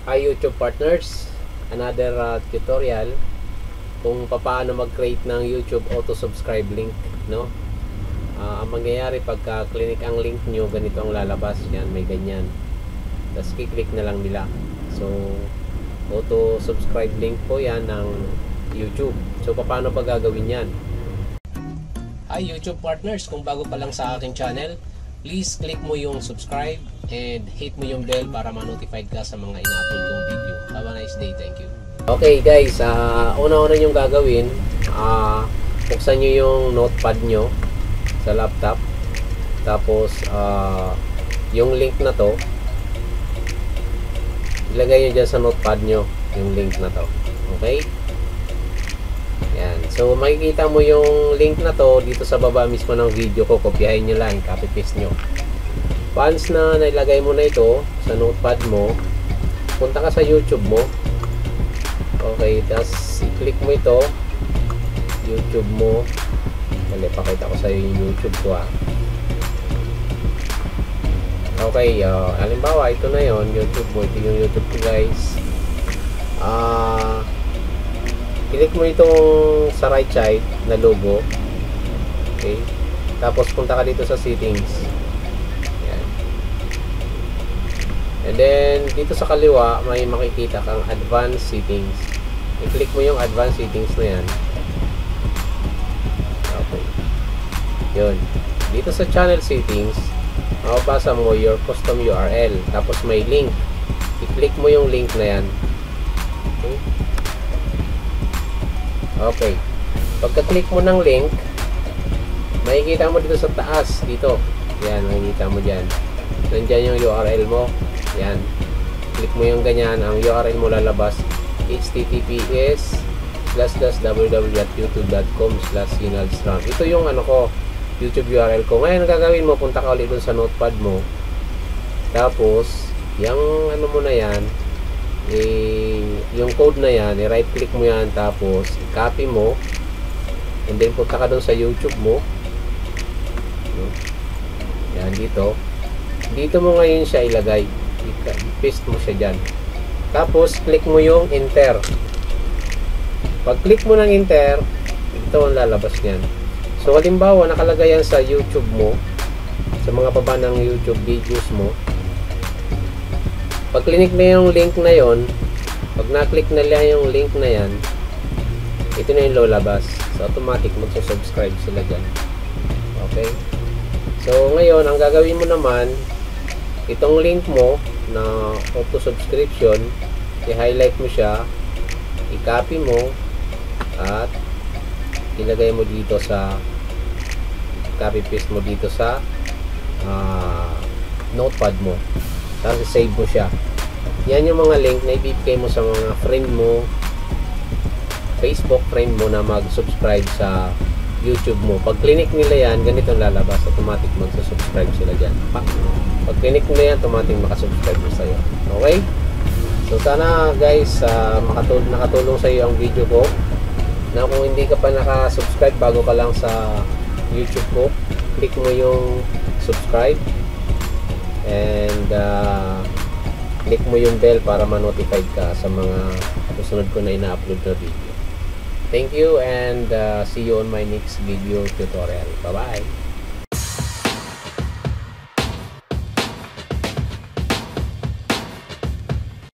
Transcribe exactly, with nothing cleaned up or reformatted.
Hi YouTube partners, another uh, tutorial kung paano mag-create ng YouTube auto-subscribe link, no? Uh, ang mangyayari pagka clinic ang link nyo, ganito ang lalabas. Yan, may ganyan. Tapos kiklik na lang nila. So, auto-subscribe link po yan ng YouTube. So, paano ba gagawin yan? Hi YouTube partners, kung bago pa lang sa aking channel, please click mo yung subscribe and hit mo yung bell para ma-notified ka sa mga ina-upload kong video. Have a nice day. Thank you. Okay guys, uh, una-una yung gagawin, uh, buksan nyo yung notepad nyo sa laptop. Tapos, uh, yung link na to, ilagay nyo dyan sa notepad nyo, yung link na to. Okay? Yan. So, makikita mo yung link na to dito sa baba mismo ng video ko. Kopyahin nyo lang, copy-paste nyo. Once na nailagay mo na ito sa notepad mo, punta ka sa YouTube mo. Okay, tapos i-click mo ito, YouTube mo. Dali, pakita ko sa iyo yung YouTube ko ah. Okay, uh, halimbawa, ito na yon YouTube mo. Ito yung YouTube ko guys. Ah... Uh, click mo itong sa right side na logo. Okay. Tapos punta ka dito sa settings. Yan. And then dito sa kaliwa may makikita kang advanced settings. I-click mo yung advanced settings na yan. Okay. Yun. Dito sa channel settings, mababasa mo your custom U R L. Tapos may link. I-click mo yung link na yan. Okay. Okay. Pagka-click mo ng link, makikita mo dito sa taas, dito. Yan, makikita mo dyan. Nandyan yung U R L mo. Yan. Click mo yung ganyan. Ang U R L mo lalabas, h t t p s slash slash w w w dot youtube dot com slash sinalsram. Ito yung ano ko, YouTube U R L ko. Ngayon, gagawin mo, punta ka ulit dun sa notepad mo. Tapos, yung ano mo na yan, eh, yung code na yan, i-right click mo yan, tapos i-copy mo, and then punta ka doon sa YouTube mo, no? Yan, dito dito mo ngayon siya ilagay, i-paste mo siya dyan, tapos click mo yung enter. Pag click mo ng enter, ito ang lalabas niyan. So halimbawa nakalagay yan sa YouTube mo, sa mga baba ng YouTube videos mo. Pag click na yung link na yon, pag na-click na lang yung link na yan, ito na yung lalabas. So, automatic magsusubscribe sila dyan. Okay? So, ngayon, ang gagawin mo naman, itong link mo na auto-subscription, i-highlight mo siya, i-copy mo, at ilagay mo dito sa, copy-paste mo dito sa uh, notepad mo. Tapos save mo siya. Yan yung mga link na ibibigay mo sa mga friend mo, Facebook friend mo na mag-subscribe sa YouTube mo. Pag clinic nila yan, ganito lalabas. Automatic mag-subscribe sila dyan. Pag clinic nila yan, automatic makasubscribe mo sa'yo. Okay? So sana guys, uh, makatulong, nakatulong sa'yo ang video ko. Na kung hindi ka pa nakasubscribe, bago ka lang sa YouTube ko, click mo yung subscribe. And uh, click mo yung bell para ma-notified ka sa mga susunod ko na ina-upload na video. Thank you and uh, see you on my next video tutorial. Bye bye.